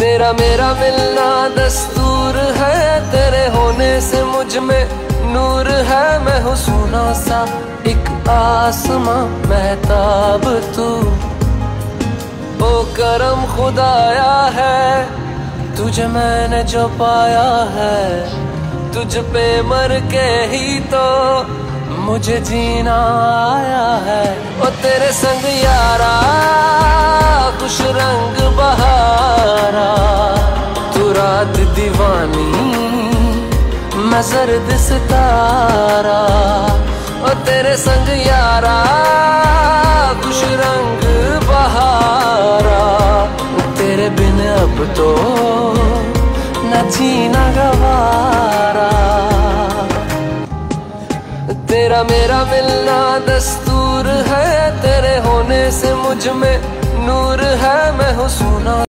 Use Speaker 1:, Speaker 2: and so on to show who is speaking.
Speaker 1: तेरा मेरा मिलना दस्तूर है, तेरे होने से मुझ में नूर है। मैं हूँ सोना सा एक आसमां महताब तू, ओ करम खुदाया है तुझे मैंने जो पाया है। तुझ पे मर के ही तो मुझे जीना आया है। ओ तेरे संग यारा खुश रंग बहारा, तू रात दीवानी मैं जर्द सितारा। ओ तेरे संग यारा खुश रंग बहारा, तेरे बिन अब तो न जीना गवारा। तेरा मेरा मिलना दस्तूर है, तेरे होने से मुझ में नूर है। मैं हूँ सोना